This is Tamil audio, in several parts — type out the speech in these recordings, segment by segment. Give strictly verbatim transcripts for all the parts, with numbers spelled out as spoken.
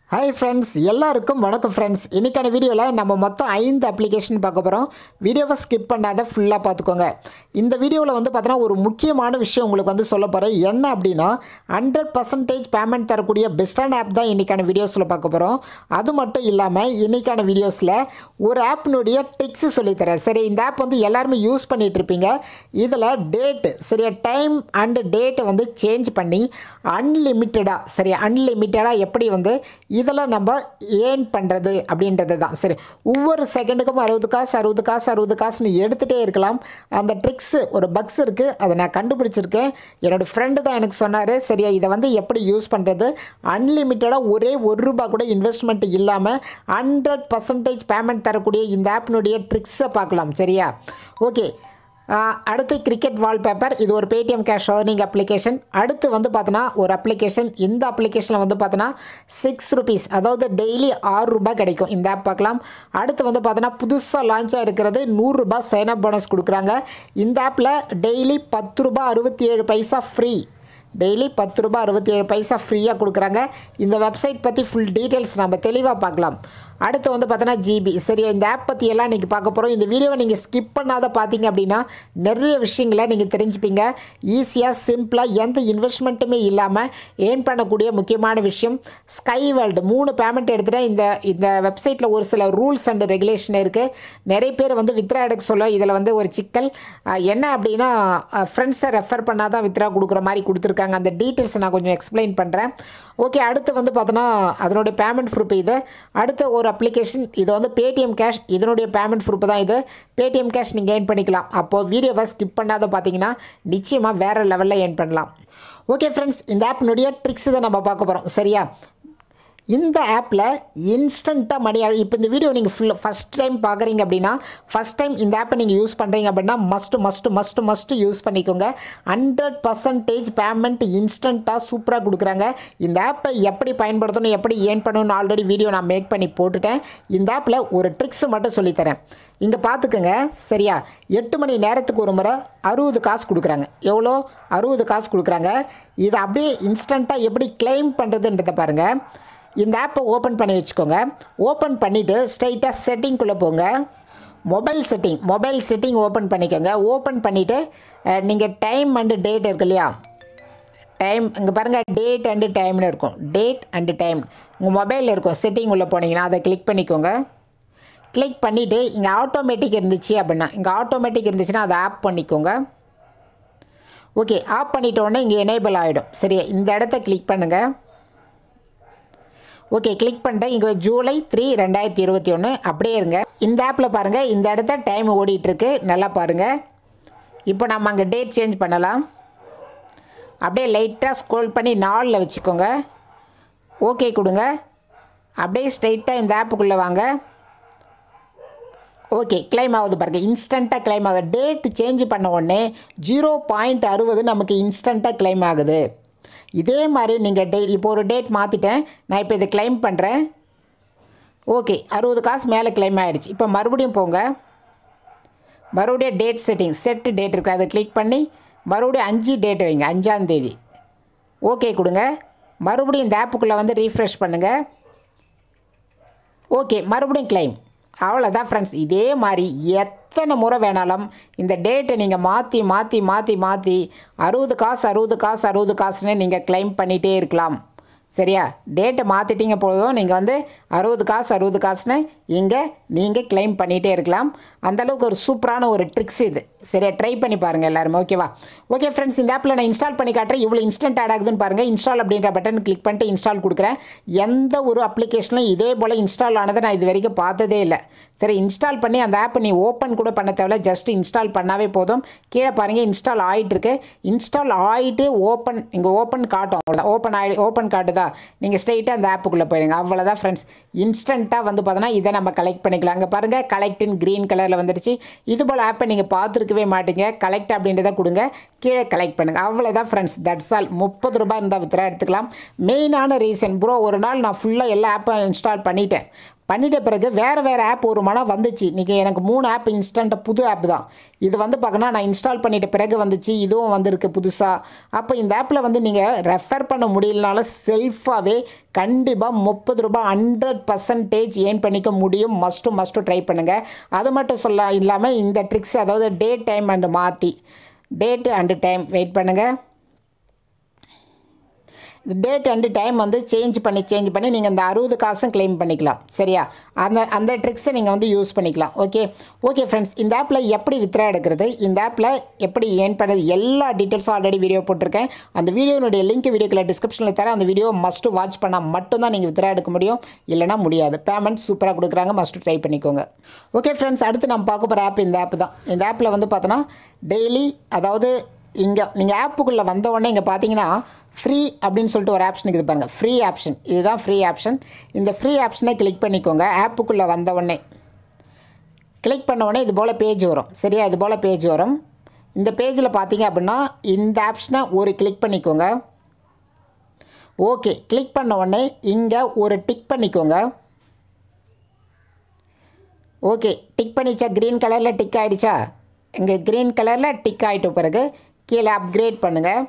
Hi friends, எல்லாருக்கும் வணக்கம் friends. இன்னைக்கான வீடியோல நம்ம மொத்தம் ஐந்து அப்ளிகேஷன் பார்க்க போறோம். வீடியோவை ஸ்கிப் பண்ணாத ஃபுல்லா பாத்துக்கோங்க. இந்த வீடியோல வந்து பார்த்தா ஒரு முக்கியமான விஷயம் உங்களுக்கு வந்து சொல்ல போறேன். என்ன அப்படினா ஹண்ட்ரட் பர்சன்ட் பேமெண்ட் தரக்கூடிய பெஸ்டான ஆப் தான் இன்னைக்கான வீடியோஸ்ல பார்க்க போறோம். அது மட்டும் இல்லாம இன்னைக்கான வீடியோஸ்ல ஒரு ஆப்னுடைய ட்ரிக்ஸ் சொல்லி தரேன். சரி, இந்த ஆப் வந்து எல்லாரும் யூஸ் பண்ணிட்டு இருப்பீங்க. இதல டேட் சரியா டைம் அண்ட் டேட் வந்து சேஞ்ச் பண்ணி அன்லிமிட்டடா சரி அன்லிமிட்டடா எப்படி வந்து இதெல்லாம் நம்ம ஏர்ன் பண்ணுறது அப்படின்றது தான். சரி, ஒவ்வொரு செகண்டுக்கும் அறுபது காசு அறுபது காசு அறுபது காசுன்னு எடுத்துகிட்டே இருக்கலாம். அந்த ட்ரிக்ஸு ஒரு பக்ஸ் இருக்குது, அதை நான் கண்டுபிடிச்சிருக்கேன். என்னோடய ஃப்ரெண்டு தான் எனக்கு சொன்னார். சரியா, இதை வந்து எப்படி யூஸ் பண்ணுறது, அன்லிமிட்டடாக ஒரே ஒரு ரூபா கூட இன்வெஸ்ட்மெண்ட் இல்லாமல் ஹண்ட்ரட் பர்சன்டேஜ் பேமெண்ட் தரக்கூடிய இந்த ஆப்னுடைய ட்ரிக்ஸை பார்க்கலாம். சரியா, ஓகே. அடுத்து கிரிக்கெட் வால்பேப்பர், இது ஒரு பேடிஎம் கேஷ் ஏர்னிங் அப்ளிகேஷன். அடுத்து வந்து பார்த்தோன்னா ஒரு அப்ளிகேஷன், இந்த அப்ளிகேஷனில் வந்து பார்த்தோன்னா சிக்ஸ் ருபீஸ் அதாவது டெய்லி ஆறு ரூபாய் கிடைக்கும். இந்த ஆப் பார்க்கலாம். அடுத்து வந்து பார்த்தோன்னா புதுசாக லான்ச்சாக இருக்கிறது நூறுரூபா சைனப் போனஸ் கொடுக்குறாங்க. இந்த ஆப்பில் டெய்லி பத்து ரூபா அறுபத்தி ஏழு பைசா ஃப்ரீ டெய்லி பத்து ரூபா அறுபத்தி ஏழு பைசா ஃப்ரீயாக கொடுக்குறாங்க. இந்த வெப்சைட் பற்றி ஃபுல் டீட்டெயில்ஸ் நம்ம தெளிவாக பார்க்கலாம். அடுத்து வந்து பார்த்தோன்னா ஜிபி. சரியா, இந்த ஆப் பற்றி எல்லாம் இன்றைக்கி பார்க்க போகிறோம். இந்த வீடியோவை நீங்கள் ஸ்கிப் பண்ணாத பார்த்தீங்க அப்படின்னா நிறைய விஷயங்களை நீங்கள் தெரிஞ்சுப்பீங்க. ஈஸியாக சிம்பிளாக எந்த இன்வெஸ்ட்மெண்ட்டுமே இல்லாமல் ஏர்ன் பண்ணக்கூடிய முக்கியமான விஷயம் ஸ்கை வேர்ல்டு. மூணு பேமெண்ட் எடுத்துகிட்டு இந்த இந்த வெப்சைட்டில் ஒரு சில ரூல்ஸ் அண்ட் ரெகுலேஷன் இருக்குது. நிறைய பேர் வந்து வித்ரா எடுக்க சொல்ல இதில் வந்து ஒரு சிக்கல் என்ன அப்படின்னா ஃப்ரெண்ட்ஸை ரெஃபர் பண்ணால் தான் வித்ரா கொடுக்குற மாதிரி கொடுத்துருக்காங்க. அந்த டீட்டெயில்ஸை நான் கொஞ்சம் எக்ஸ்பிளைன் பண்ணுறேன். ஓகே, அடுத்து வந்து பார்த்தோன்னா அதனுடைய பேமெண்ட் ப்ரூஃப் இது. அடுத்து ஒரு அப்ளிகேஷன், இது வந்து பேடிஎம் கேஷ், இதனுடைய பேமெண்ட் ப்ரூஃப் தான் இது. பேடிஎம் கேஷ் நீங்கள் ஏர்ன் பண்ணிக்கலாம். அப்போது வீடியோவை ஸ்கிப் பண்ணாத பார்த்தீங்கன்னா நிச்சயமாக வேறு லெவலில் ஏர்ன் பண்ணலாம். ஓகே ஃப்ரெண்ட்ஸ், இந்த ஆப்னுடைய ட்ரிக்ஸ் தான் நம்ம பார்க்க போகிறோம். சரியா, இந்த ஆப்பில் இன்ஸ்டண்ட்டாக மணி. இப்போ இந்த வீடியோ நீங்கள் ஃபுல் ஃபஸ்ட் டைம் பார்க்குறீங்க அப்படின்னா ஃபஸ்ட் டைம் இந்த ஆப்பை நீங்கள் யூஸ் பண்ணுறீங்க அப்படின்னா must must must must use பண்ணிக்கோங்க. ஹண்ட்ரட் பர்சன்டேஜ் பேமெண்ட் இன்ஸ்டண்ட்டாக சூப்பராக கொடுக்குறாங்க. இந்த ஆப்பை எப்படி பயன்படுத்தணும், எப்படி ஏர்ன் பண்ணணும்னு ஆல்ரெடி வீடியோ நான் மேக் பண்ணி போட்டுட்டேன். இந்த ஆப்பில் ஒரு ட்ரிக்ஸு மட்டும் சொல்லித்தரேன். இங்கே பார்த்துக்கோங்க. சரியா, எட்டு மணி நேரத்துக்கு ஒரு முறை அறுபது காசு கொடுக்குறாங்க. எவ்வளோ? அறுபது காசு கொடுக்குறாங்க. இதை அப்படியே இன்ஸ்டண்ட்டாக எப்படி கிளைம் பண்ணுறதுன்றதை பாருங்கள். இந்த ஆப்பை ஓப்பன் பண்ணி வச்சுக்கோங்க. ஓப்பன் பண்ணிவிட்டு ஸ்ட்ரைட்டாக செட்டிங்குள்ளே போங்க. Mobile setting mobile setting open பண்ணிக்கோங்க. ஓப்பன் பண்ணிவிட்டு நீங்கள் டைம் அண்டு டேட் இருக்கு இல்லையா, டைம் இங்கே பாருங்கள், டேட் அண்டு டைம்னு இருக்கும். டேட் அண்டு டைம் உங்கள் மொபைலில் இருக்கும். செட்டிங் உள்ளே போனீங்கன்னா அதை கிளிக் பண்ணிக்கோங்க. கிளிக் பண்ணிவிட்டு இங்கே ஆட்டோமேட்டிக் இருந்துச்சு அப்படின்னா இங்கே ஆட்டோமேட்டிக் இருந்துச்சுன்னா அதை ஆப் பண்ணிக்கோங்க. ஓகே, ஆப் பண்ணிட்டோன்னே இங்கே எனேபிள் ஆகிடும். சரியா, இந்த இடத்த கிளிக் பண்ணுங்கள். ஓகே, கிளிக் பண்ணிட்டேன். இங்கே ஜூலை த்ரீ ரெண்டாயிரத்தி இருபத்தி ஒன்று அப்படியே இருங்க. இந்த ஆப்பில் பாருங்கள், இந்த இடத்த டைம் ஓடிட்டுருக்கு. நல்லா பாருங்கள். இப்போ நம்ம அங்கே டேட் சேஞ்ச் பண்ணலாம். அப்படியே லைட்டாக ஸ்க்ரோல் பண்ணி நாலில் வச்சுக்கோங்க. ஓகே கொடுங்க. அப்படியே ஸ்ட்ரைட்டாக இந்த ஆப்புக்குள்ளே வாங்க. ஓகே, கிளைம் ஆகுது பாருங்கள். இன்ஸ்டண்ட்டாக கிளைம் ஆகுது. டேட் சேஞ்ச் பண்ண உடனே ஜீரோ பாயிண்ட் அறுபது நமக்கு இன்ஸ்டண்ட்டாக கிளைம் ஆகுது. இதே மாதிரி நீங்கள் டேட் இப்போ ஒரு டேட் மாற்றிட்டேன். நான் இப்போ இதை கிளைம் பண்ணுறேன். ஓகே, அறுபது காசு மேலே கிளைம் ஆகிடுச்சு. இப்போ மறுபடியும் போங்க. மறுபடியும் டேட் செட்டிங் செட் டேட் இருக்குது, அதை கிளிக் பண்ணி மறுபடியும் அஞ்சு டேட் வைங்க, அஞ்சாந்தேதி. ஓகே கொடுங்க. மறுபடியும் இந்த ஆப்புக்குள்ளே வந்து ரீஃப்ரெஷ் பண்ணுங்கள். ஓகே, மறுபடியும் கிளைம். அவ்வளோதான் ஃப்ரெண்ட்ஸ். இதே மாதிரி எத்தனை முறை வேணாலும் இந்த டேட்டை நீங்கள் மாற்றி மாற்றி மாற்றி மாற்றி அறுபது காசு அறுபது காசு அறுபது காசுன்னு நீங்கள் கிளைம் பண்ணிகிட்டே இருக்கலாம். சரியா, டேட்டை மாற்றிட்டீங்க போதும் நீங்கள் வந்து அறுபது காசு அறுபது காசுன்னு இங்கே நீங்கள் கிளைம் பண்ணிகிட்டே இருக்கலாம். அந்தளவுக்கு ஒரு சூப்பரான ஒரு ட்ரிக்ஸ் இது. சரியா, ட்ரை பண்ணி பாருங்கள் எல்லாருமே. ஓகேவா? ஓகே ஃப்ரெண்ட்ஸ், இந்த ஆப்பில் நான் இன்ஸ்டால் பண்ணி காட்டுறேன். இவ்வளோ இன்ஸ்டன்ட் ஆட் ஆகுதுன்னு பாருங்கள். இன்ஸ்டால் அப்படின்ற பட்டன் கிளிக் பண்ணிட்டு இன்ஸ்டால் கொடுக்குறேன். எந்த ஒரு அப்ளிகேஷனும் இதே போல் இன்ஸ்டால் ஆனதை நான் இது வரைக்கும் பார்த்ததே இல்லை. சரி, இன்ஸ்டால் பண்ணி அந்த ஆப்பை நீ ஓப்பன் கூட பண்ண தேவையில்ல. ஜஸ்ட் இன்ஸ்டால் பண்ணாவே போதும். கீழே பாருங்கள், இன்ஸ்டால் ஆகிட்டுருக்கு. இன்ஸ்டால் ஆகிட்டு ஓப்பன் இங்கே ஓப்பன் காட்டும். அவ்வளோதான், ஓப்பன் ஆகி ஓப்பன் காட்டுதா, நீங்கள் ஸ்ட்ரைட்டாக அந்த ஆப்புக்குள்ளே போயிடுங்க. அவ்வளோதான் ஃப்ரெண்ட்ஸ். இன்ஸ்டண்ட்டாக வந்து பார்த்தோன்னா இதை நம்ம கலெக்ட் பண்ணிக்கலாம். அங்கே பாருங்கள், கலெக்ட் இன் க்ரீன் கலரில் வந்துடுச்சு. இது போல் ஆப்பை நீங்கள் பார்த்துருக்கவே மாட்டீங்க. கலெக்ட் அப்படின்றத கொடுங்க, கீழே கலெக்ட் பண்ணுங்கள். அவ்வளோதான் ஃப்ரெண்ட்ஸ், தட்ஸ் ஆல். முப்பது ரூபாய் இருந்தால் வித்ரா எடுத்துக்கலாம். மெயினான ரீசன் ப்ரோ, ஒரு நாள் நான் ஃபுல்லாக எல்லா ஆப்பும் இன்ஸ்டால் பண்ணிட்டேன். பண்ணிட்ட பிறகு வேறு வேறு ஆப் ஒரு மனம் வந்துச்சு. இன்றைக்கி எனக்கு மூணு ஆப் இன்ஸ்டண்ட்டாக புது ஆப் தான். இது வந்து பார்க்கணும் நான் இன்ஸ்டால் பண்ணிட்ட பிறகு வந்துச்சு, இதுவும் வந்திருக்கு புதுசாக. அப்போ இந்த ஆப்பில் வந்து நீங்கள் ரெஃபர் பண்ண முடியலனாலும் செல்ஃபாகவே கண்டிப்பாக முப்பது ரூபாய் ஹண்ட்ரட் பர்சன்டேஜ் ஏர்ன் பண்ணிக்க முடியும். மஸ்ட்டு மஸ்ட்டு ட்ரை பண்ணுங்கள். அது மட்டும் சொல்ல இல்லாமல் இந்த ட்ரிக்ஸ், அதாவது டேட் டைம் அண்டு மாற்றி டேட்டு அண்டு டைம் வெயிட் பண்ணுங்கள். டேட் அண்டு டைம் வந்து சேஞ்ச் பண்ணி சேஞ்ச் பண்ணி நீங்கள் இந்த அறுபது காசும் கிளைம் பண்ணிக்கலாம். சரியா? அந்த அந்த ட்ரிக்ஸை நீங்கள் வந்து யூஸ் பண்ணிக்கலாம். ஓகே ஓகே ஃப்ரெண்ட்ஸ், இந்த ஆப்பில் எப்படி வித்ரா எடுக்கிறது, இந்த ஆப்பில் எப்படி ஏர்ன் பண்ணுறது, எல்லா டீட்டெயில்ஸும் ஆல்ரெடி வீடியோ போட்டிருக்கேன். அந்த வீடியோனுடைய லிங்க் வீடியோக்குள்ள டிஸ்கிரிப்ஷனில் தரேன். அந்த வீடியோ மஸ்ட்டு வாட்ச் பண்ணால் மட்டும்தான் நீங்கள் வித்ரா எடுக்க முடியும், இல்லைனா முடியாது. பேமெண்ட் சூப்பராக கொடுக்குறாங்க, மஸ்ட்டு ட்ரை பண்ணிக்கோங்க. ஓகே ஃப்ரெண்ட்ஸ், அடுத்து நம்ம பார்க்க போகிற ஆப் இந்த ஆப் தான். இந்த ஆப்பில் வந்து பார்த்தோன்னா டெய்லி, அதாவது இங்கே நீங்கள் ஆப்புக்குள்ளே வந்த உடனே இங்கே பார்த்தீங்கன்னா ஃப்ரீ அப்படின்னு சொல்லிட்டு ஒரு ஆப்ஷன் இருக்குது பாருங்கள். ஃப்ரீ ஆப்ஷன், இதுதான் ஃப்ரீ ஆப்ஷன். இந்த ஃப்ரீ ஆப்ஷனை கிளிக் பண்ணிக்கோங்க. ஆப்புக்குள்ளே வந்த உடனே கிளிக் பண்ண உடனே இது போல் பேஜ் வரும். சரியா? இது போல் பேஜ் வரும். இந்த பேஜில் பார்த்தீங்க அப்படின்னா இந்த ஆப்ஷனை ஒரு கிளிக் பண்ணிக்கோங்க. ஓகே, கிளிக் பண்ண உடனே இங்கே ஒரு டிக் பண்ணிக்கோங்க. ஓகே, டிக் பண்ணிச்சா? க்ரீன் கலரில் டிக் ஆகிடுச்சா? இங்கே க்ரீன் கலரில் டிக் ஆகிட்ட பிறகு கீழே அப்கிரேட் பண்ணுங்கள்.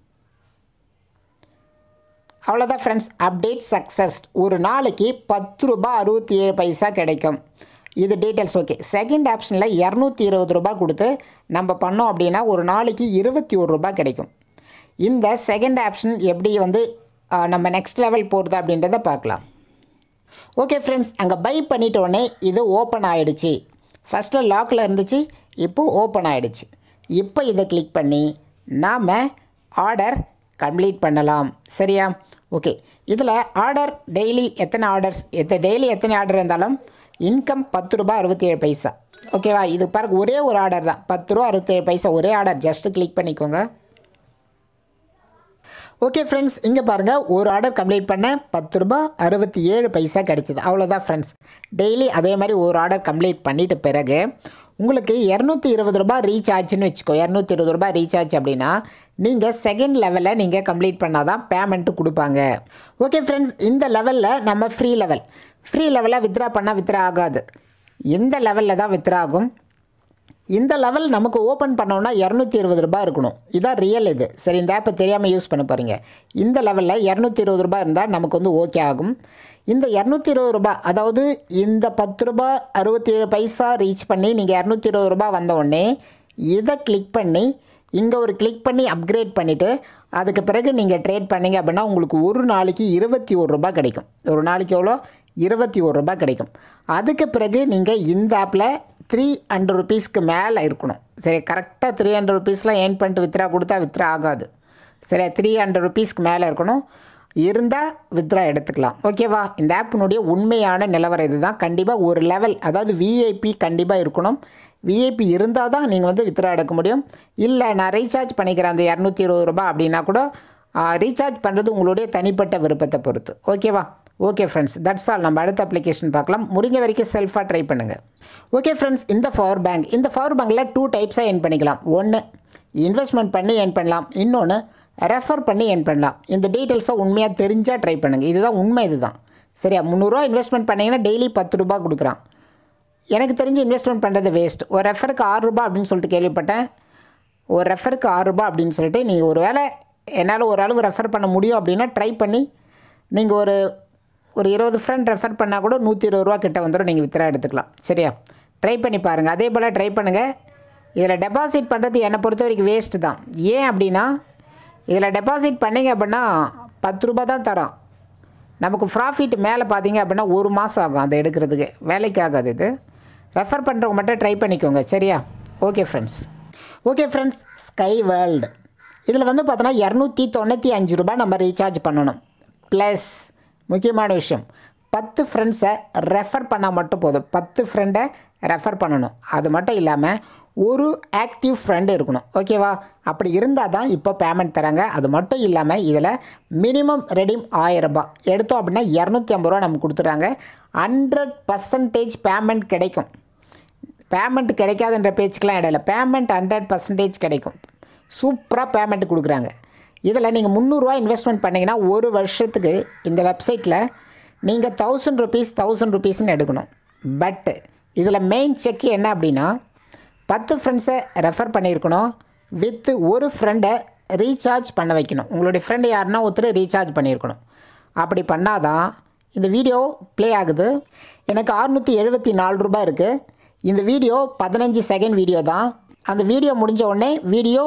அவ்வளோதான் ஃப்ரெண்ட்ஸ், அப்டேட் சக்ஸஸ். ஒரு நாளைக்கு பத்து ரூபா அறுபத்தி ஏழு பைசா கிடைக்கும். இது டீட்டெயில்ஸ். ஓகே, செகண்ட் ஆப்ஷனில் இரநூத்தி இருபது ரூபா கொடுத்து நம்ம பண்ணோம் அப்படின்னா ஒரு நாளைக்கு இருபத்தி ஒரு ரூபா கிடைக்கும். இந்த செகண்ட் ஆப்ஷன் எப்படி வந்து நம்ம நெக்ஸ்ட் லெவல் போகிறது அப்படின்றத பார்க்கலாம். ஓகே ஃப்ரெண்ட்ஸ், அங்கே பை பண்ணிட்ட உடனே இது ஓப்பன் ஆகிடுச்சு. ஃபஸ்ட்டில் லாக்கில் இருந்துச்சு, இப்போது ஓப்பன் ஆகிடுச்சு. இப்போ இதை கிளிக் பண்ணி நாம் ஆர்டர் கம்ப்ளீட் பண்ணலாம். சரியா? ஓகே, இதில் ஆர்டர் டெய்லி எத்தனை ஆர்டர்ஸ் எத்த டெய்லி எத்தனை ஆர்டர் இருந்தாலும் இன்கம் பத்து ரூபா அறுபத்தி ஏழு பைசா. ஓகேவா? இது பாருங்க, ஒரே ஒரு ஆர்டர் தான், பத்து ரூபா அறுபத்தேழு பைசா, ஒரே ஆர்டர். ஜஸ்ட்டு கிளிக் பண்ணிக்கோங்க. ஓகே ஃப்ரெண்ட்ஸ், இங்கே பாருங்கள், ஒரு ஆர்டர் கம்ப்ளீட் பண்ண பத்து ரூபா அறுபத்தி ஏழு பைசா கிடச்சிது. அவ்வளோதான் ஃப்ரெண்ட்ஸ். டெய்லி அதே மாதிரி ஒரு ஆர்டர் கம்ப்ளீட் பண்ணிட்ட பிறகு உங்களுக்கு இரநூத்தி இருபது ரூபா ரீச் ஆச்சுன்னு வச்சுக்கோ. இரநூத்தி இருபது ரூபா ரீச் ஆச்சு அப்படின்னா நீங்கள் செகண்ட் லெவலில் நீங்கள் கம்ப்ளீட் பண்ணால் தான் பேமெண்ட்டு கொடுப்பாங்க. ஓகே ஃப்ரெண்ட்ஸ், இந்த லெவலில் நம்ம ஃப்ரீ லெவல் ஃப்ரீ லெவலில் வித்ரா பண்ணால் வித்ரா ஆகாது. இந்த லெவலில் தான் வித்ரா ஆகும். இந்த லெவல் நமக்கு ஓப்பன் பண்ணோன்னா இரநூத்தி இருபது ரூபா இருக்கணும். இதான் ரியல் இது. சரி, இந்த ஆப்பை தெரியாமல் யூஸ் பண்ண போகிறீங்க. இந்த லெவலில் இரநூத்தி இருபது ரூபா இருந்தால் நமக்கு வந்து ஓகே ஆகும். இந்த இரநூத்தி இருபது ரூபா, அதாவது இந்த பத்து ரூபா அறுபத்தி ஏழு பைசா ரீச் பண்ணி நீங்கள் இரநூத்தி இருபது ரூபா வந்த உடனே இதை கிளிக் பண்ணி இங்கே ஒரு கிளிக் பண்ணி அப்கிரேட் பண்ணிவிட்டு அதுக்கு பிறகு நீங்கள் ட்ரேட் பண்ணிங்க அப்படின்னா உங்களுக்கு ஒரு நாளைக்கு இருபத்தி ஒரு ரூபா கிடைக்கும். ஒரு நாளைக்கு எவ்வளோ? இருபத்தி ஒரு ரூபா கிடைக்கும். அதுக்கு பிறகு நீங்கள் இந்த ஆப்பில் த்ரீ ஹண்ட்ரட் ருபீஸ்க்கு மேலே இருக்கணும். சரி, கரெக்டாக த்ரீ ஹண்ட்ரட் ருபீஸ்லாம் ஏர்ன் பண்ணிட்டு வித்ரா கொடுத்தா வித்ரா ஆகாது. சரி, த்ரீ ஹண்ட்ரட் ருபீஸ்க்கு மேலே இருக்கணும். இருந்தால் வித்ரா எடுத்துக்கலாம். ஓகேவா? இந்த ஆப்பினுடைய உண்மையான நிலவரம் இது தான். கண்டிப்பாக ஒரு லெவல், அதாவது விஐபி கண்டிப்பாக இருக்கணும். விஐபி இருந்தால் தான் நீங்கள் வந்து வித்ரா எடுக்க முடியும். இல்லை நான் ரீசார்ஜ் பண்ணிக்கிறேன் அந்த இரநூத்தி இருபது ரூபா அப்படின்னா கூட ரீசார்ஜ் பண்ணுறது உங்களுடைய தனிப்பட்ட விருப்பத்தை பொறுத்து. ஓகேவா? Okay friends, that's all. நம்ம அடுத்த அப்ளிகேஷன் பார்க்கலாம். முடிஞ்ச வரைக்கும் செல்ஃபாக ட்ரை பண்ணுங்கள். ஓகே ஃப்ரெண்ட்ஸ், இந்த பவர் பேங்க் இந்த பவர் பேங்கில் டூ டைப்ஸாக ஏர்ன் பண்ணிக்கலாம். ஒன்று இன்வெஸ்ட்மெண்ட் பண்ணி ஏர்ன் பண்ணலாம், இன்னொன்று ரெஃபர் பண்ணி ஏர்ன் பண்ணலாம். இந்த டீட்டெயில்ஸை உண்மையாக தெரிஞ்சால் ட்ரை பண்ணுங்கள். இதுதான் உண்மை, இதுதான். சரியா? முந்நூறுரூவா இன்வெஸ்ட்மெண்ட் பண்ணிங்கன்னா டெய்லி பத்து ரூபா கொடுக்குறான். எனக்கு தெரிஞ்சு இன்வெஸ்ட்மெண்ட் பண்ணுறது வேஸ்ட். ஒரு ரெஃபருக்கு ஆறு ரூபா அப்படின்னு சொல்லிட்டு கேள்விப்பட்டேன். ஒரு ரெஃபருக்கு ஆறு ரூபா அப்படின்னு சொல்லிட்டு நீங்கள் ஒரு வேளை என்னால் ஒரு அளவு ரெஃபர் பண்ண முடியும் அப்படின்னா ட்ரை பண்ணி நீங்கள் ஒரு ஒரு இருபது ஃப்ரெண்ட் ரெஃபர் பண்ணால் கூட நூற்றி இருபது ரூபா கிட்ட வந்துடும். நீங்கள் வித்ரா எடுத்துக்கலாம். சரியா? ட்ரை பண்ணி பாருங்கள். அதே போல் ட்ரை பண்ணுங்கள். இதில் டெபாசிட் பண்ணுறது என்னை பொறுத்த வரைக்கும் வேஸ்ட்டு தான். ஏன் அப்படின்னா இதில் டெபாசிட் பண்ணிங்க அப்படின்னா பத்து ரூபா தான் தரோம். நமக்கு ப்ராஃபிட் மேலே பார்த்தீங்க அப்படின்னா ஒரு மாதம் ஆகும் அதை எடுக்கிறதுக்கு. வேலைக்கு ஆகாது இது. ரெஃபர் பண்ணுறவங்க மட்டும் ட்ரை பண்ணிக்கோங்க. சரியா? Okay friends. Okay friends, sky world இதில் வந்து பார்த்தோன்னா இரநூத்தி தொண்ணூற்றி அஞ்சு ரூபா நம்ம ரீசார்ஜ் பண்ணணும். ப்ளஸ் முக்கியமான விஷயம், பத்து ஃப்ரெண்ட்ஸை ரெஃபர் பண்ணால் மட்டும் போதும். பத்து ஃப்ரெண்டை ரெஃபர் பண்ணணும். அது மட்டும் இல்லாமல் ஒரு ஆக்டிவ் ஃப்ரெண்டு இருக்கணும். ஓகேவா? அப்படி இருந்தால் தான் இப்போ பேமெண்ட் தராங்க. அது மட்டும் இல்லாமல் இதில் மினிமம் ரெடீம் ஆயிரம் ரூபாய் எடுத்தோம் அப்படின்னா இரநூத்தி ஐம்பது ரூபா நமக்கு கொடுத்துட்றாங்க. ஹண்ட்ரட் பர்சன்டேஜ் பேமெண்ட் கிடைக்கும். பேமெண்ட் கிடைக்காதுன்ற பேச்சுக்கெலாம் இடையில பேமெண்ட் ஹண்ட்ரட் பர்சன்டேஜ் கிடைக்கும். சூப்பராக பேமெண்ட் கொடுக்குறாங்க. இதில் நீங்கள் முந்நூறுரூவா இன்வெஸ்ட்மெண்ட் பண்ணிங்கன்னா ஒரு வருஷத்துக்கு இந்த வெப்சைட்டில் நீங்கள் தௌசண்ட் ருபீஸ் தௌசண்ட் ருபீஸ்ன்னு எடுக்கணும். பட் இதில் மெயின் செக் என்ன அப்படின்னா பத்து ஃப்ரெண்ட்ஸை ரெஃபர் பண்ணியிருக்கணும் வித் ஒரு ஃப்ரெண்டை ரீசார்ஜ் பண்ண வைக்கணும். உங்களுடைய ஃப்ரெண்டு யாருன்னா ஒருத்தர் ரீசார்ஜ் பண்ணியிருக்கணும். அப்படி பண்ணாதான் இந்த வீடியோ ப்ளே ஆகுது. எனக்கு அறுநூற்றி எழுபத்தி நாலு ரூபாய் இருக்குது. இந்த வீடியோ பதினஞ்சு செகண்ட் வீடியோ தான். அந்த வீடியோ முடிஞ்ச உடனே வீடியோ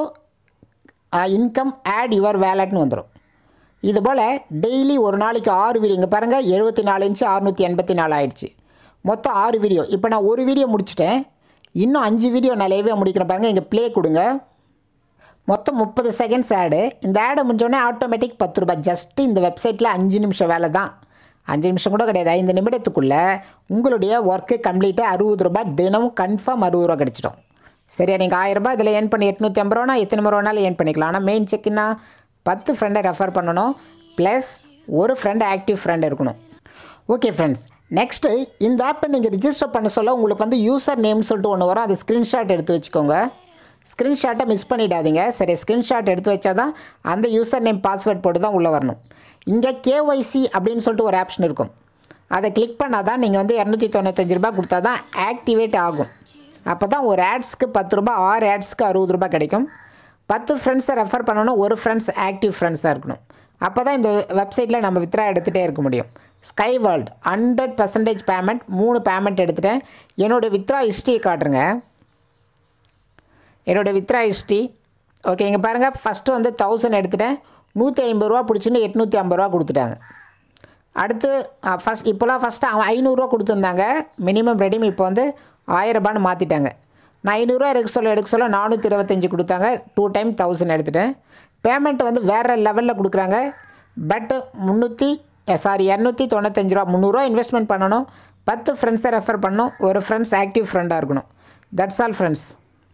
இன்கம் ஆட் யுவர் வேலட்னு வந்துடும். இதுபோல் டெய்லி ஒரு நாளைக்கு ஆறு வீடியோ. இங்கே பாருங்கள், எழுபத்தி நாலு இன்ச்சு அறுநூற்றி எண்பத்தி நாலு ஆயிடுச்சு. மொத்தம் ஆறு வீடியோ. இப்போ நான் ஒரு வீடியோ முடிச்சிட்டேன், இன்னும் அஞ்சு வீடியோ நான் லைவே முடிக்கிறேன். பாருங்கள், இங்கே ப்ளே கொடுங்க. மொத்தம் முப்பது செகண்ட்ஸ் ஆடு. இந்த ஆடை முடிஞ்சோடனே ஆட்டோமேட்டிக் பத்து ரூபாய். ஜஸ்ட்டு இந்த வெப்சைட்டில் அஞ்சு நிமிஷம் வேலை தான். அஞ்சு நிமிஷம் கூட கிடையாது, ஐந்து நிமிடத்துக்குள்ளே உங்களுடைய ஒர்க்கு கம்ப்ளீட்டாக அறுபது ரூபாய் தினமும் கன்ஃபார்ம் அறுபது ரூபா கிடச்சிடும். சரியா? நீங்கள் ஆயிரம் ரூபாய் இதில் ஏர்ன் பண்ணி எட்நூற்றி ஐம்பது ரூபானா எத்தனை முறை வேணாலும் ஏர்ன் பண்ணிக்கலாம். ஆனால் மெயின் செக்குன்னா பத்து ஃப்ரெண்டை ரெஃபர் பண்ணணும், ப்ளஸ் ஒரு ஃப்ரெண்டு ஆக்டிவ் ஃப்ரெண்ட் இருக்கணும். ஓகே ஃப்ரெண்ட்ஸ், நெக்ஸ்ட்டு இந்த ஆப்பை நீங்கள் ரிஜிஸ்டர் பண்ண சொல்ல உங்களுக்கு வந்து யூசர் நேம்னு சொல்லிட்டு ஒன்று வரும். அது ஸ்க்ரீன்ஷாட் எடுத்து வச்சுக்கோங்க. ஸ்க்ரீன்ஷாட்டை மிஸ் பண்ணிடாதீங்க. சரி, ஸ்க்ரீன்ஷாட் எடுத்து வச்சா தான் அந்த யூசர் நேம் பாஸ்வேர்ட் போட்டு தான் உள்ளே வரணும். இங்கே கேஒய்சி அப்படின்னு சொல்லிட்டு ஒரு ஆப்ஷன் இருக்கும். அதை கிளிக் பண்ணால் தான் நீங்கள் வந்து இரநூத்தி தொண்ணூத்தஞ்சு ரூபாய் கொடுத்தா தான் ஆக்டிவேட் ஆகும். அப்போ தான் ஒரு ஆட்ஸ்க்கு பத்து ரூபாய், ஆறு ஆட்ஸ்க்கு அறுபது ரூபாய் கிடைக்கும். பத்து ஃப்ரெண்ட்ஸை ரெஃபர் பண்ணணும், ஒரு ஃப்ரெண்ட்ஸ் ஆக்டிவ் ஃப்ரெண்ட்ஸாக இருக்கணும். அப்போ தான் இந்த வெப்சைட்டில் நம்ம வித்ரா எடுத்துகிட்டே இருக்க முடியும். Sky world hundred percentage payment, மூணு பேமெண்ட் எடுத்துகிட்டேன். என்னோடய வித்ரா ஹிஸ்ட்ரியை காட்டுறேங்க. என்னோடய வித்ரா ஹிஸ்ட்ரி ஓகே, இங்கே பாருங்கள். ஃபஸ்ட்டு வந்து தௌசண்ட் எடுத்துகிட்டேன், நூற்றி ஐம்பது ரூபா பிடிச்சின்னு எட்நூற்றி ஐம்பது ரூபா கொடுத்துட்டாங்க. அடுத்து ஃபஸ்ட் இப்போலாம் ஃபஸ்ட்டு ஐநூறுரூவா கொடுத்துருந்தாங்க மினிமம் ரெடீம். இப்போ வந்து ஆயிரரூபான்னு மாற்றிட்டாங்க. நான் ஐநூறுரூவா எடுக்க சொல்ல எடுக்க சொல்ல நானூற்றி இருபத்தஞ்சி கொடுத்தாங்க. டூ டைம் தௌசண்ட் எடுத்துகிட்டேன். பேமெண்ட் வந்து வேறு லெவலில் கொடுக்குறாங்க. பட்டு முந்நூற்றி சாரி இரநூத்தி தொண்ணூத்தஞ்சு ரூபா முந்நூறுரூவா இன்வெஸ்ட்மெண்ட் பண்ணணும். பத்து ஃப்ரெண்ட்ஸை ரெஃபர் பண்ணணும், ஒரு ஃப்ரெண்ட்ஸ் ஆக்டிவ் ஃப்ரெண்டாக இருக்கணும். That's all friends.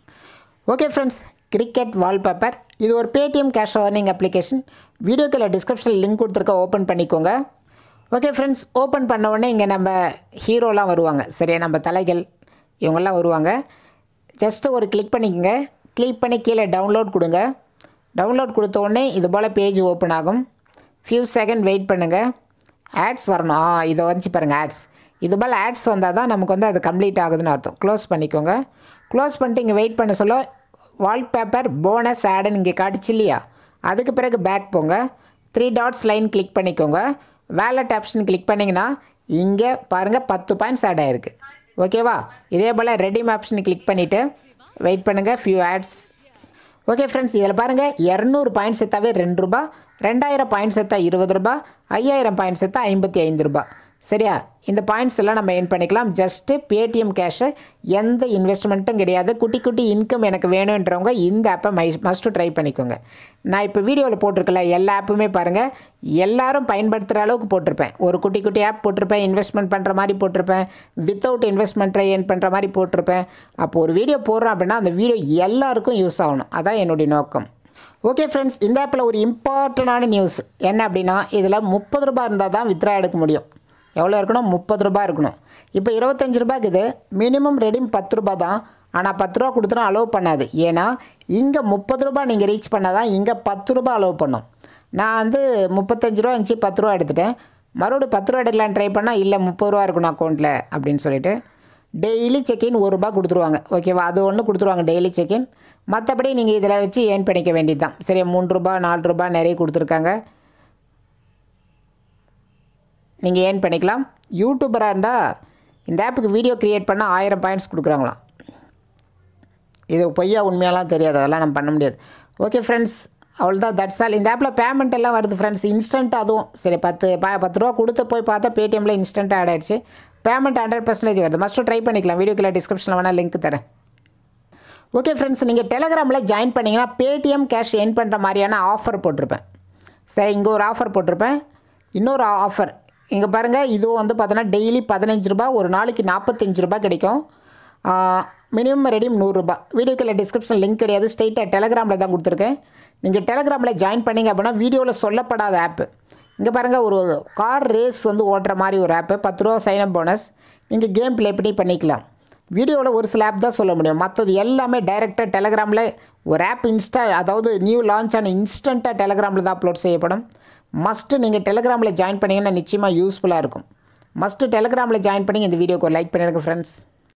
Okay friends, cricket wallpaper இது ஒரு பேடிஎம் கேஷ் ஏர்னிங் அப்ளிகேஷன். வீடியோக்கில் டிஸ்கிரிப்ஷனில் லிங்க் கொடுத்துருக்க, ஓப்பன் பண்ணிக்கோங்க. ஓகே ஃப்ரெண்ட்ஸ், ஓப்பன் பண்ண உடனே இங்கே நம்ம ஹீரோலாம் வருவாங்க. சரியா? நம்ம தலைகள் இவங்கெல்லாம் வருவாங்க. ஜஸ்ட்டு ஒரு கிளிக் பண்ணிக்கோங்க. கிளிக் பண்ணி கீழே டவுன்லோட் கொடுங்க. டவுன்லோட் கொடுத்த உடனே இது போல் பேஜ் ஓப்பன் ஆகும். ஃபியூ செகண்ட் வெயிட் பண்ணுங்கள். ஆட்ஸ் வரணும். ஆ இதை வந்துச்சு பாருங்கள், ஆட்ஸ். இது போல் ஆட்ஸ் வந்தால் தான் நமக்கு வந்து அது கம்ப்ளீட் ஆகுதுன்னு அர்த்தம். க்ளோஸ் பண்ணிக்கோங்க. க்ளோஸ் பண்ணிட்டு இங்கே வெயிட் பண்ண சொல்ல வால்பேப்பர் போனஸ் ஆடுன்னு இங்கே காட்டுச்சு இல்லையா? அதுக்கு பிறகு பேக் போங்க. த்ரீ டாட்ஸ் லைன் கிளிக் பண்ணிக்கோங்க. வேலட் ஆப்ஷன் கிளிக் பண்ணிங்கன்னா இங்கே பாருங்கள் பத்து பாயிண்ட்ஸ் ஆட் ஆகிருக்கு. ஓகேவா? இதே போல் ரெடீம் ஆப்ஷன் கிளிக் பண்ணிவிட்டு வெயிட் பண்ணுங்கள். Few ads. ஓகே ஃப்ரெண்ட்ஸ், இதில் பாருங்கள் இரநூறு பாயிண்ட்ஸ் எடுத்தாவே ரெண்டு ரூபா, ரெண்டாயிரம் பாயிண்ட்ஸ் எடுத்தால் இருபது ரூபா, ஐயாயிரம் பாயிண்ட்ஸ் எடுத்தால் ஐம்பத்தி ஐந்து ரூபா. சரியா? இந்த பாயிண்ட்ஸ் எல்லாம் நம்ம ஏர்ன் பண்ணிக்கலாம். ஜஸ்ட்டு பேடிஎம் கேஷை, எந்த இன்வெஸ்ட்மெண்ட்டும் கிடையாது. குட்டி குட்டி இன்கம் எனக்கு வேணுன்றவங்க இந்த ஆப்பை மை மஸ்ட்டு ட்ரை பண்ணிக்கோங்க. நான் இப்போ வீடியோவில் போட்டிருக்கல எல்லா ஆப்புமே பாருங்கள், எல்லோரும் பயன்படுத்துகிற அளவுக்கு போட்டிருப்பேன். ஒரு குட்டி குட்டி ஆப் போட்டிருப்பேன், இன்வெஸ்ட்மெண்ட் பண்ணுற மாதிரி போட்டிருப்பேன், வித்தவுட் இன்வெஸ்ட்மெண்ட்டை ஏர்ன் பண்ணுற மாதிரி போட்டிருப்பேன். அப்போ ஒரு வீடியோ போடுறோம் அப்படின்னா அந்த வீடியோ எல்லாருக்கும் யூஸ் ஆகணும். அதான் என்னுடைய நோக்கம். ஓகே ஃப்ரெண்ட்ஸ், இந்த ஆப்பில் ஒரு இம்பார்ட்டண்டான நியூஸ் என்ன அப்படின்னா, இதில் முப்பது ரூபாய் இருந்தால் தான் வித்ரா எடுக்க முடியும். எவ்வளோ இருக்கணும்? முப்பது ரூபா இருக்கணும். இப்போ இருபத்தஞ்சி ரூபாய்க்கு இது மினிமம் ரெடீம் பத்து ரூபா தான். ஆனால் பத்து ரூபா கொடுத்தனா அலோவ் பண்ணாது. ஏன்னா இங்கே முப்பது ரூபா நீங்கள் ரீச் பண்ணால் தான் இங்கே பத்து ரூபா அலோவ் பண்ணும். நான் வந்து முப்பத்தஞ்சு ரூபா இருந்துச்சு, பத்து ரூபா எடுத்துட்டேன். மறுபடியும் பத்து ரூபா எடுக்கலான்னு ட்ரை பண்ணால் இல்லை முப்பது ரூபா இருக்கணும் அக்கௌண்ட்டில் அப்படின்னு சொல்லிட்டு டெய்லி செக்இன் ஒரு ரூபா கொடுத்துருவாங்க. ஓகேவா? அது ஒன்று கொடுத்துருவாங்க டெய்லி செக்இன். மற்றபடி நீங்கள் இதில் வச்சு ஏர்ன் பண்ணிக்க வேண்டியது தான். சரி, மூணு ரூபா நாலு ரூபா நிறைய கொடுத்துருக்காங்க. நீங்கள் ஏர்ன் பண்ணிக்கலாம். யூடியூபராக இருந்தால் இந்த ஆப்புக்கு வீடியோ க்ரியேட் பண்ணால் ஆயிரம் பாயிண்ட்ஸ் கொடுக்குறாங்களாம். இது பொய்யா உண்மையாலாம் தெரியாது, அதெல்லாம் நம்ம பண்ண முடியாது. ஓகே ஃப்ரெண்ட்ஸ், அவ்வளோதான். That's all. இந்த ஆப்பில் பேமெண்ட் எல்லாம் வருது ஃப்ரெண்ட்ஸ், இன்ஸ்டன்ட். அதுவும் சரி, பத்து ப பத்து ரூபா கொடுத்து போய் பார்த்தா பேடிஎம்மில் இன்ஸ்டண்ட்டாக ஆட் ஆகிடுச்சு. பேமெண்ட் ஹண்ட்ரட் பர்சன்டேஜ் வருது. மஸ்ட்டு ட்ரை பண்ணிக்கலாம். வீடியோக்குள்ள டிஸ்கிரிப்ஷனில் வேணால் லிங்க் தரேன். ஓகே ஃப்ரெண்ட்ஸ், நீங்கள் டெலகிராமில் ஜாயின் பண்ணிங்கன்னா பேடிஎம் கேஷ் ஏர்ன் பண்ணுற மாதிரியான ஆஃபர் போட்டிருப்பேன். சரி, இங்கே ஒரு ஆஃபர் போட்டிருப்பேன். இன்னொரு ஆஃபர் இங்கே பாருங்கள். இதுவும் வந்து பார்த்தோன்னா டெய்லி பதினஞ்சு ரூபா, ஒரு நாளைக்கு நாற்பத்தஞ்சு ரூபா கிடைக்கும். மினிமம் ரெடீம் நூறுரூபா. வீடியோக்குள்ள டிஸ்கிரிப்ஷன் லிங்க் கிடையாது, ஸ்ட்ரெயிட்டாக டெலகிராமில் தான் கொடுத்துருக்கேன். நீங்கள் டெலகிராமில் ஜாயின் பண்ணிங்க அப்படின்னா வீடியோவில் சொல்லப்படாத ஆப்பு. இங்கே பாருங்கள், ஒரு கார் ரேஸ் வந்து ஓட்டுற மாதிரி ஒரு ஆப்பு. பத்து ரூபா சைனப் போனஸ். நீங்கள் கேம் ப்ளே பண்ணி பண்ணிக்கலாம். வீடியோவில் ஒரு சில ஆப் தான் சொல்ல முடியும், மற்றது எல்லாமே டைரெக்டாக டெலகிராமில் ஒரு ஆப் இன்ஸ்டா அதாவது நியூ லான்ச் ஆன இன்ஸ்டண்ட்டாக டெலகிராமில் தான் அப்லோட் செய்யப்படும். மஸ்ட்டு நீங்கள் டெலிகிராமில் ஜாயின் பண்ணிங்கன்னா நிச்சயமாக யூஸ்ஃபுல்லாக இருக்கும். மஸ்ட்டு டெலிகிராமில் ஜாயின் பண்ணி இந்த வீடியோக்கு ஒரு லைக் பண்ணிடுங்க ஃப்ரெண்ட்ஸ்.